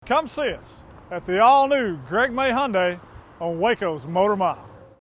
Come see us at the all-new Greg May Hyundai on Waco's Motor Mile.